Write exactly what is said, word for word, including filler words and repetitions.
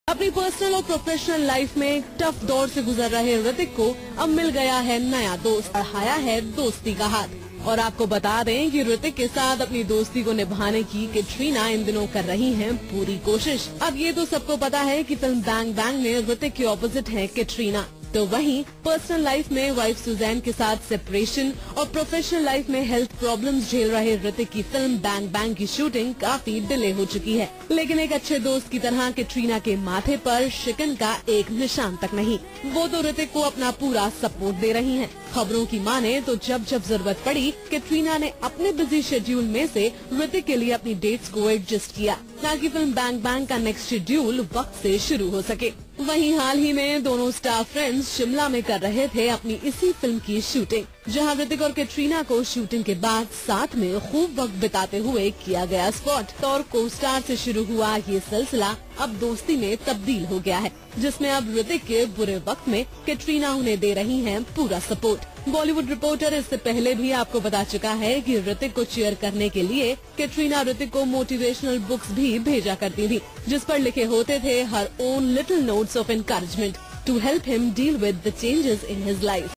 अपनी पर्सनल और professional life में टफ दौर से गुजर रहे ऋतिक को अब मिल गया है नया दोस्त, बढ़ाया है दोस्ती का हाथ। और आपको बता दें कि ऋतिक के साथ अपनी दोस्ती को निभाने की कैटरीना इन दिनों कर रही हैं पूरी कोशिश। अब ये तो सबको पता है कि फिल्म बैंग बैंग में ऋतिक के ऑपोजिट है कैटरीना। तो वहीं पर्सनल लाइफ में वाइफ सुजैन के साथ सेपरेशन और प्रोफेशनल लाइफ में हेल्थ प्रॉब्लम्स झेल रहे ऋतिक की फिल्म बैंग बैंग की शूटिंग काफी डिले हो चुकी है। लेकिन एक अच्छे दोस्त की तरह कैटरीना के माथे पर शिकन का एक निशान तक नहीं। वो तो ऋतिक को अपना पूरा सपोर्ट दे रही हैं। खबरों की माने तो जब जब जरूरत पड़ी कैटरीना ने अपने बिजी शेड्यूल में से ऋतिक के लिए अपनी डेट्स को एडजस्ट किया ताकि फिल्म बैंग बैंग का नेक्स्ट शेड्यूल वक्त से शुरू हो सके। वहीं हाल ही में दोनों स्टार फ्रेंड्स शिमला में कर रहे थे अपनी इसी फिल्म की शूटिंग, जहां ऋतिक और कैटरीना को शूटिंग के बाद साथ में खूब वक्त बिताते हुए किया गया स्पॉट। और को स्टार से शुरू हुआ ये सिलसिला अब दोस्ती में तब्दील हो गया है, जिसमें अब ऋतिक के बुरे वक्त में कैटरीना उन्हें दे रही हैं पूरा सपोर्ट। बॉलीवुड रिपोर्टर इससे पहले भी आपको बता चुका है कि ऋतिक को चीयर करने के लिए कैटरीना ऋतिक को मोटिवेशनल बुक्स भी भेजा करती थी, जिस पर लिखे होते थे her own little notes of encouragement to help him deal with the changes in his life.